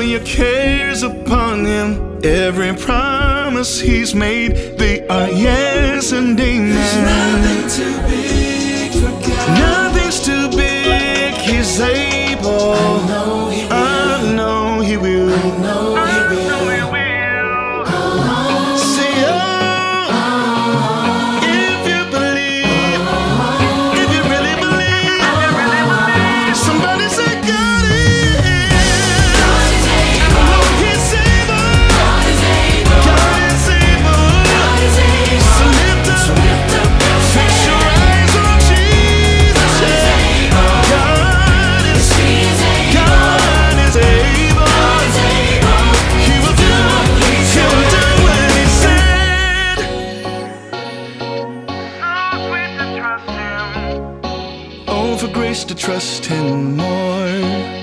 your cares upon him. Every promise he's made, they are yes and amen. There's nothing too big for God. Nothing's too big, he's able. I know he will. I know he will. I know he will. Say, oh, if you believe, if you really believe, somebody say God is. God is able. He's able. God is able. God is able. God is able. So lift up, So lift up your fix your head. eyes on Jesus. God is able. God is, He is able. God is able. God is able. He will do what he said. Oh, for grace to trust him more.